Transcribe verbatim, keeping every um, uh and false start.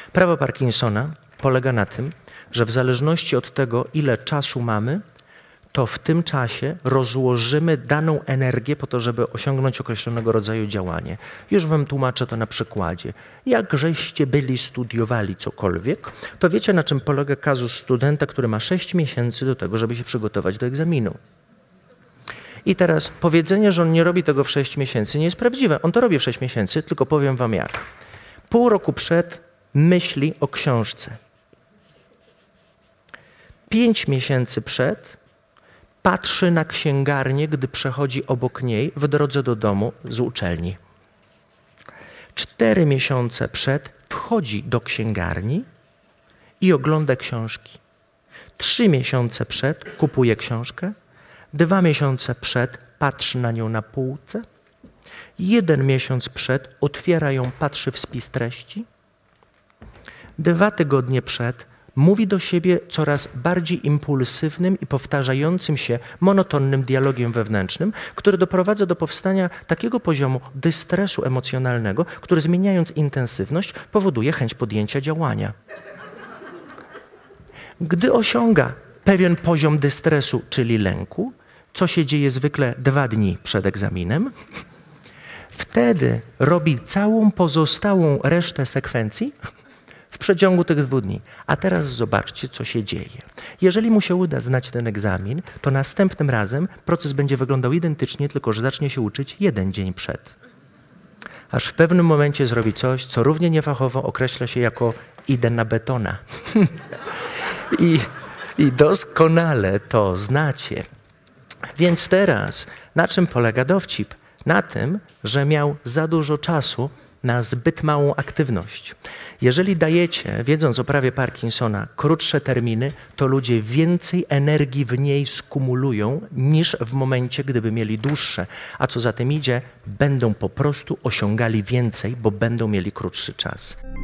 Prawo Parkinsona polega na tym, że w zależności od tego, ile czasu mamy, to w tym czasie rozłożymy daną energię po to, żeby osiągnąć określonego rodzaju działanie. Już wam tłumaczę to na przykładzie. Jak żeście byli studiowali cokolwiek, to wiecie, na czym polega kazus studenta, który ma sześć miesięcy do tego, żeby się przygotować do egzaminu. I teraz powiedzenie, że on nie robi tego w sześć miesięcy, nie jest prawdziwe. On to robi w sześć miesięcy, tylko powiem wam jak. Pół roku przed myśli o książce. Pięć miesięcy przed patrzy na księgarnię, gdy przechodzi obok niej w drodze do domu z uczelni. Cztery miesiące przed wchodzi do księgarni i ogląda książki. Trzy miesiące przed kupuje książkę. Dwa miesiące przed patrzy na nią na półce. Jeden miesiąc przed otwiera ją, patrzy w spis treści. Dwa tygodnie przed mówi do siebie coraz bardziej impulsywnym i powtarzającym się monotonnym dialogiem wewnętrznym, który doprowadza do powstania takiego poziomu dystresu emocjonalnego, który zmieniając intensywność powoduje chęć podjęcia działania. Gdy osiąga pewien poziom dystresu, czyli lęku, co się dzieje zwykle dwa dni przed egzaminem, wtedy robi całą pozostałą resztę sekwencji w przeciągu tych dwóch dni. A teraz zobaczcie, co się dzieje. Jeżeli mu się uda znać ten egzamin, to następnym razem proces będzie wyglądał identycznie, tylko że zacznie się uczyć jeden dzień przed. Aż w pewnym momencie zrobi coś, co równie niefachowo określa się jako idę na betona. I, I doskonale to znacie. Więc teraz, na czym polega dowcip? Na tym, że miał za dużo czasu na zbyt małą aktywność. Jeżeli dajecie, wiedząc o prawie Parkinsona, krótsze terminy, to ludzie więcej energii w niej skumulują niż w momencie, gdyby mieli dłuższe. A co za tym idzie, będą po prostu osiągali więcej, bo będą mieli krótszy czas.